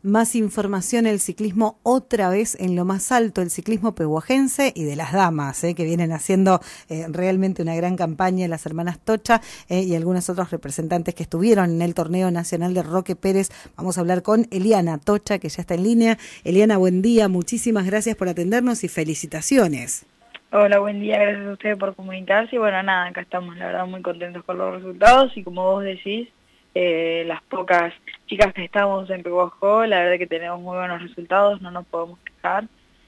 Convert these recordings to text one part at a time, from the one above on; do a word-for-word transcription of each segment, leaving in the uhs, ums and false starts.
más información, el ciclismo otra vez en lo más alto, el ciclismo pehuajense y de las damas, eh, que vienen haciendo eh, realmente una gran campaña, las hermanas Tocha eh, y algunos otros representantes que estuvieron en el torneo nacional de Roque Pérez. Vamos a hablar con Eliana Tocha, que ya está en línea. Eliana, buen día, muchísimas gracias por atendernos y felicitaciones. Hola, buen día, gracias a ustedes por comunicarse y bueno, nada, acá estamos la verdad muy contentos con los resultados y como vos decís, eh, las pocas chicas que estamos en Pehuajó, la verdad que tenemos muy buenos resultados, no nos podemos quejar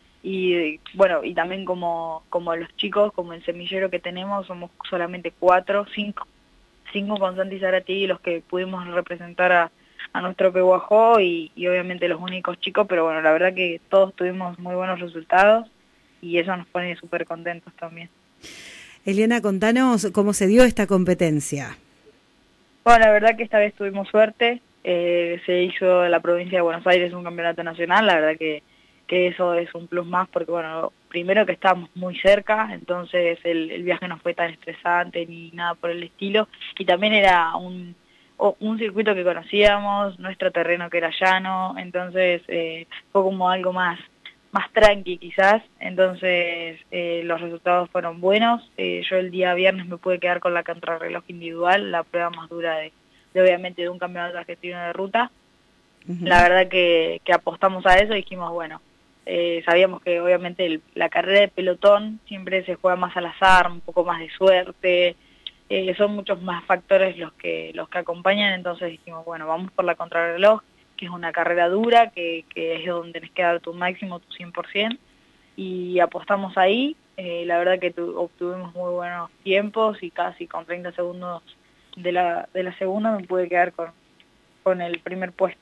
y bueno, y también como, como los chicos, como el semillero que tenemos, somos solamente cuatro, cinco, cinco con Santi Zarati los que pudimos representar a, a nuestro Pehuajó y, y obviamente los únicos chicos, pero bueno, la verdad que todos tuvimos muy buenos resultados y eso nos pone súper contentos también. Eliana, contanos cómo se dio esta competencia. Bueno, la verdad que esta vez tuvimos suerte, eh, se hizo en la provincia de Buenos Aires un campeonato nacional, la verdad que, que eso es un plus más porque bueno, primero que estábamos muy cerca, entonces el, el viaje no fue tan estresante ni nada por el estilo, y también era un, un circuito que conocíamos, nuestro terreno que era llano, entonces eh, fue como algo más más tranqui quizás, entonces eh, los resultados fueron buenos. Eh, yo el día viernes me pude quedar con la contrarreloj individual, la prueba más dura de, de obviamente de un campeonato argentino de ruta. Uh-huh. La verdad que, que apostamos a eso y dijimos, bueno, eh, sabíamos que obviamente el, la carrera de pelotón siempre se juega más al azar, un poco más de suerte, eh, son muchos más factores los que, los que acompañan, entonces dijimos, bueno, vamos por la contrarreloj, que es una carrera dura, que, que es donde tenés que dar tu máximo, tu cien por ciento, y apostamos ahí, eh, la verdad que tu, obtuvimos muy buenos tiempos y casi con treinta segundos de la, de la segunda me pude quedar con, con el primer puesto.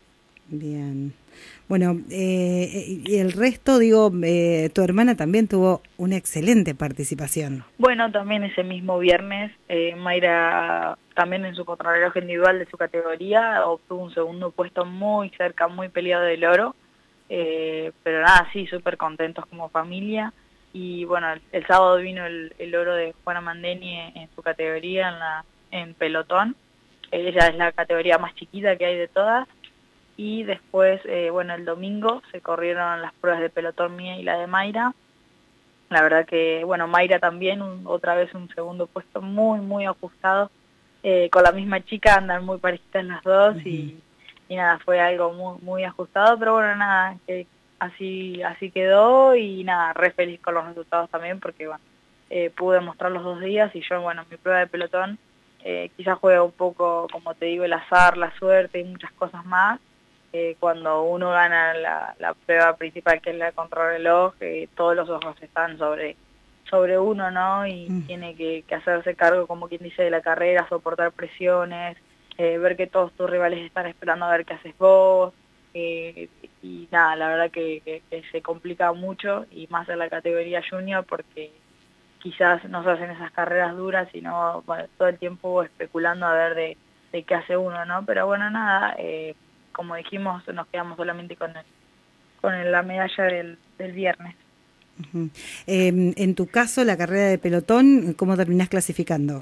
Bien. Bueno, eh, y el resto, digo, eh, tu hermana también tuvo una excelente participación. Bueno, también ese mismo viernes, eh, Mayra, también en su contrarreloj individual de su categoría, obtuvo un segundo puesto muy cerca, muy peleado del oro, eh, pero nada, sí, súper contentos como familia. Y bueno, el, el sábado vino el, el oro de Juana Mandeni en, en su categoría, en, la, en pelotón. Ella es la categoría más chiquita que hay de todas. Y después, eh, bueno, el domingo se corrieron las pruebas de pelotón mía y la de Mayra. La verdad que, bueno, Mayra también, un, otra vez un segundo puesto muy, muy ajustado. Eh, con la misma chica andan muy parecidas las dos. Uh-huh. y, y nada, fue algo muy, muy ajustado, pero bueno, nada, que así, así quedó y nada, re feliz con los resultados también porque, bueno, eh, pude mostrar los dos días y yo, bueno, mi prueba de pelotón eh, quizás juega un poco, como te digo, el azar, la suerte y muchas cosas más. Eh, cuando uno gana la, la prueba principal que es la contrarreloj, eh, todos los ojos están sobre, sobre uno, ¿no? Y mm. tiene que, que hacerse cargo, como quien dice, de la carrera, soportar presiones, eh, ver que todos tus rivales están esperando a ver qué haces vos, eh, y nada, la verdad que, que, que se complica mucho, y más en la categoría junior, porque quizás no se hacen esas carreras duras, sino bueno, todo el tiempo especulando a ver de, de qué hace uno, ¿no? Pero bueno, nada, eh, como dijimos, nos quedamos solamente con el, con el, la medalla del, del viernes. Uh-huh. Eh, en tu caso, la carrera de pelotón, ¿cómo terminás clasificando?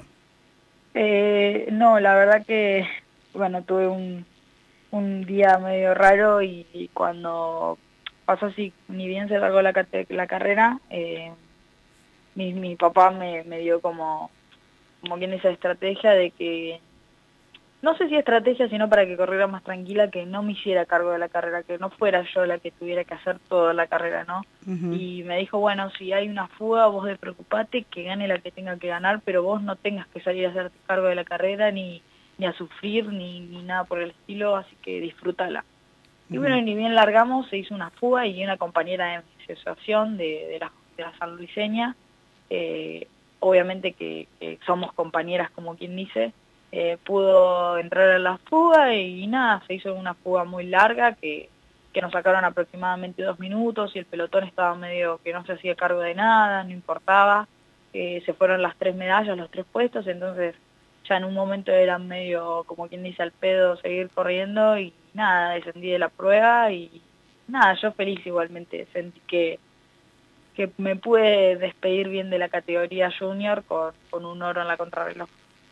Eh, no, la verdad que, bueno, tuve un, un día medio raro y, y cuando pasó así, ni bien se largó la, la carrera, eh, mi, mi papá me, me dio como, como quien esa estrategia de que, no sé si estrategia, sino para que corriera más tranquila, que no me hiciera cargo de la carrera, que no fuera yo la que tuviera que hacer toda la carrera, ¿no? Uh-huh. Y me dijo, bueno, si hay una fuga, vos despreocupate, que gane la que tenga que ganar, pero vos no tengas que salir a hacerte cargo de la carrera, ni, ni a sufrir, ni, ni nada por el estilo, así que disfrútala. Uh-huh. Y bueno, ni bien largamos, se hizo una fuga y una compañera de mi asociación de, de, la, de la sanluiseña, eh, obviamente que, que somos compañeras, como quien dice, Eh, pudo entrar a la fuga y, y nada, se hizo una fuga muy larga que, que nos sacaron aproximadamente dos minutos y el pelotón estaba medio que no se hacía cargo de nada, no importaba, eh, se fueron las tres medallas, los tres puestos, entonces ya en un momento era medio, como quien dice, al pedo seguir corriendo y nada, descendí de la prueba y nada, yo feliz igualmente, sentí que, que me pude despedir bien de la categoría junior con, con un oro en la contrarreloj.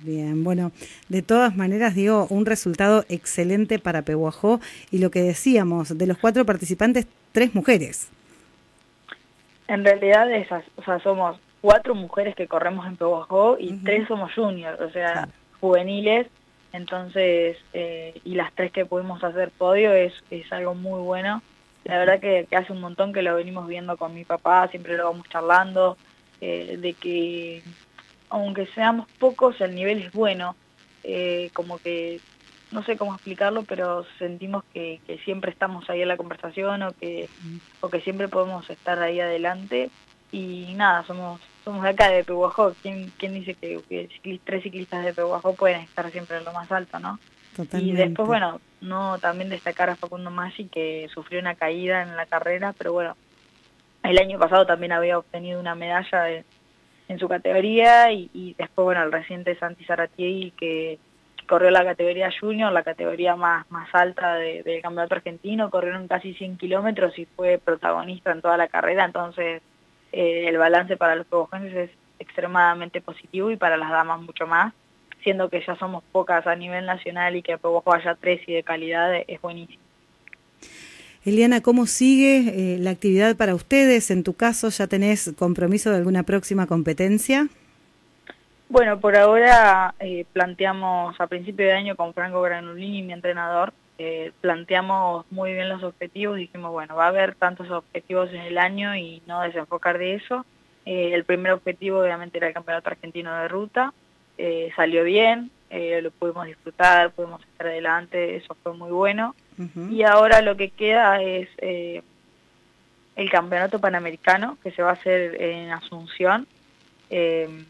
Bien, bueno, de todas maneras digo, un resultado excelente para Pehuajó y lo que decíamos, de los cuatro participantes, tres mujeres. En realidad esas, o sea, somos cuatro mujeres que corremos en Pehuajó y uh-huh. tres somos juniors, o sea, claro. juveniles, entonces, eh, y las tres que pudimos hacer podio es, es algo muy bueno. La verdad que, que hace un montón que lo venimos viendo con mi papá, siempre lo vamos charlando, eh, de que aunque seamos pocos, el nivel es bueno, eh, como que, no sé cómo explicarlo, pero sentimos que, que siempre estamos ahí en la conversación o que, o que siempre podemos estar ahí adelante. Y nada, somos somos de acá de Pehuajó. ¿Quién, quién dice que, que ciclist, tres ciclistas de Pehuajó pueden estar siempre en lo más alto, no? Totalmente. Y después, bueno, no también destacar a Facundo Maggi, que sufrió una caída en la carrera, pero bueno, el año pasado también había obtenido una medalla de, en su categoría, y, y después, bueno, el reciente Santi Zaratiegui, que, que corrió la categoría junior, la categoría más, más alta de, del campeonato argentino, corrieron casi cien kilómetros y fue protagonista en toda la carrera, entonces eh, el balance para los pehuajenses es extremadamente positivo y para las damas mucho más, siendo que ya somos pocas a nivel nacional y que Pehuajó haya tres y de calidad es buenísimo. Eliana, ¿cómo sigue eh, la actividad para ustedes? En tu caso, ¿ya tenés compromiso de alguna próxima competencia? Bueno, por ahora eh, planteamos a principio de año con Franco Granulini, mi entrenador, eh, planteamos muy bien los objetivos, dijimos, bueno, va a haber tantos objetivos en el año y no desenfocar de eso. Eh, el primer objetivo obviamente era el Campeonato Argentino de Ruta, eh, salió bien, eh, lo pudimos disfrutar, pudimos estar adelante, eso fue muy bueno. Uh-huh. Y ahora lo que queda es eh, el Campeonato Panamericano, que se va a hacer en Asunción, eh,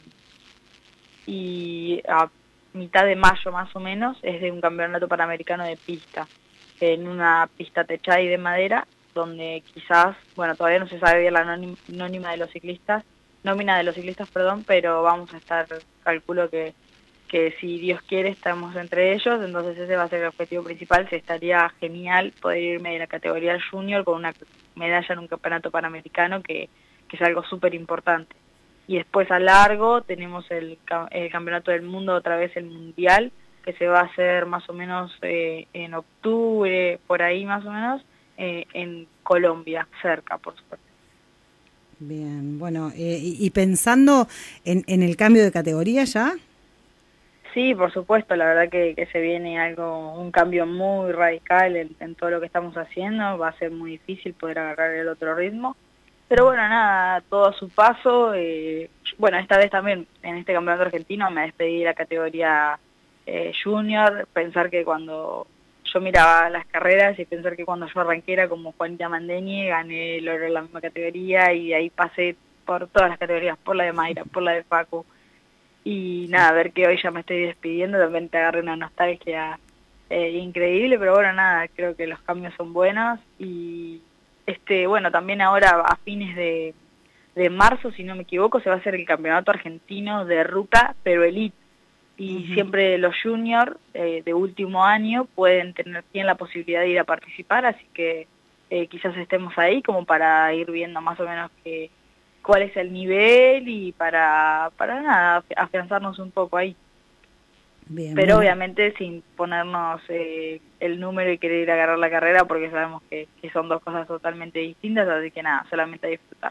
y a mitad de mayo más o menos es de un Campeonato Panamericano de pista, en una pista techada y de madera, donde quizás, bueno, todavía no se sabe bien la nómina de los ciclistas, nómina de los ciclistas, perdón, pero vamos a estar, calculo que que si Dios quiere estamos entre ellos, entonces ese va a ser el objetivo principal. Se estaría genial poder irme de la categoría junior con una medalla en un campeonato panamericano, que, que es algo súper importante. Y después a largo tenemos el, el campeonato del mundo, otra vez el mundial, que se va a hacer más o menos eh, en octubre, por ahí más o menos, eh, en Colombia, cerca, por supuesto. Bien, bueno, eh, y, y pensando en, en el cambio de categoría ya. Sí, por supuesto, la verdad que, que se viene algo, un cambio muy radical en, en todo lo que estamos haciendo, va a ser muy difícil poder agarrar el otro ritmo, pero bueno, nada, todo a su paso. Eh, bueno, esta vez también en este campeonato argentino me despedí de la categoría eh, junior, pensar que cuando yo miraba las carreras y pensar que cuando yo arranqué era como Juanita Mandeñi, gané el oro en la misma categoría y de ahí pasé por todas las categorías, por la de Mayra, por la de Facu. Y nada, a ver que hoy ya me estoy despidiendo, también te agarré una nostalgia eh, increíble, pero bueno, nada, creo que los cambios son buenos. Y este bueno, también ahora a fines de, de marzo, si no me equivoco, se va a hacer el campeonato argentino de ruta, pero elite. Y uh-huh. siempre los juniors eh, de último año pueden tener tienen la posibilidad de ir a participar, así que eh, quizás estemos ahí como para ir viendo más o menos que cuál es el nivel y para, para nada, afianzarnos un poco ahí. Bien, pero bueno, obviamente sin ponernos eh, el número y querer ir a agarrar la carrera, porque sabemos que, que son dos cosas totalmente distintas, así que nada, solamente a disfrutar.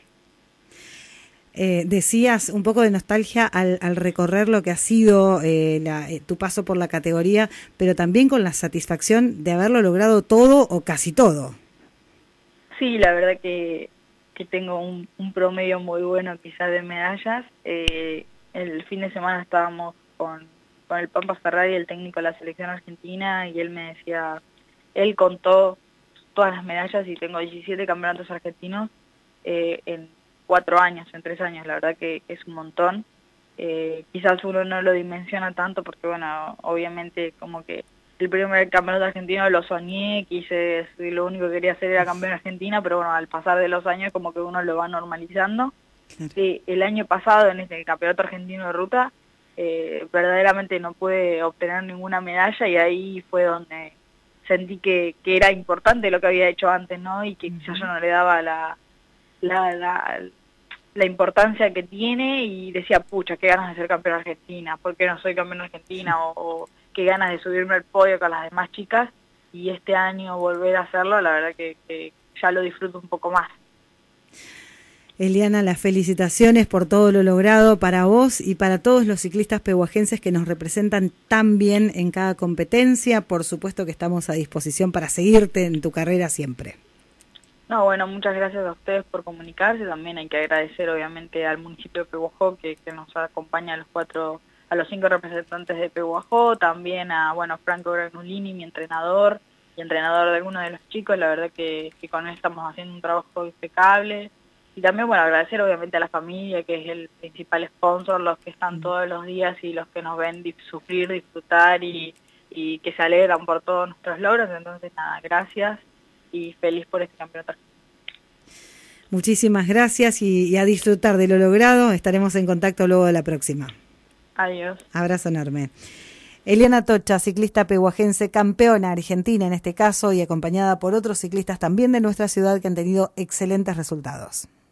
Eh, decías un poco de nostalgia al, al recorrer lo que ha sido eh, la, eh, tu paso por la categoría, pero también con la satisfacción de haberlo logrado todo o casi todo. Sí, la verdad que que tengo un, un promedio muy bueno quizás de medallas. Eh, el fin de semana estábamos con, con el Pampa Ferrari, el técnico de la selección argentina, y él me decía, él contó todas las medallas y tengo diecisiete campeonatos argentinos eh, en cuatro años, en tres años, la verdad que es un montón. Eh, quizás uno no lo dimensiona tanto porque, bueno, obviamente como que el primer campeonato argentino lo soñé, quise, lo único que quería hacer era campeón argentina, pero bueno, al pasar de los años como que uno lo va normalizando. Claro. Eh, el año pasado en este campeonato argentino de ruta, eh, verdaderamente no pude obtener ninguna medalla y ahí fue donde sentí que, que era importante lo que había hecho antes, ¿no? Y que uh-huh. quizás yo no le daba la, la, la la importancia que tiene y decía, pucha, qué ganas de ser campeona argentina, ¿por qué no soy campeona argentina? O, o qué ganas de subirme al podio con las demás chicas, y este año volver a hacerlo, la verdad que, que ya lo disfruto un poco más. Eliana, las felicitaciones por todo lo logrado para vos y para todos los ciclistas pehuajenses que nos representan tan bien en cada competencia. Por supuesto que estamos a disposición para seguirte en tu carrera siempre. No, bueno, muchas gracias a ustedes por comunicarse. También hay que agradecer obviamente al municipio de Pehuajó que, que nos acompaña a los cuatro, a los cinco representantes de Pehuajó, también a, bueno, Franco Granulini, mi entrenador y entrenador de algunos de los chicos. La verdad que, que con él estamos haciendo un trabajo impecable. Y también, bueno, agradecer obviamente a la familia, que es el principal sponsor, los que están todos los días y los que nos ven sufrir, disfrutar y, y que se alegran por todos nuestros logros. Entonces, nada, gracias y feliz por este campeonato. Muchísimas gracias y, y a disfrutar de lo logrado. Estaremos en contacto luego de la próxima. Adiós. Abrazo enorme. Eliana Tocha, ciclista pehuajense, campeona argentina en este caso y acompañada por otros ciclistas también de nuestra ciudad que han tenido excelentes resultados.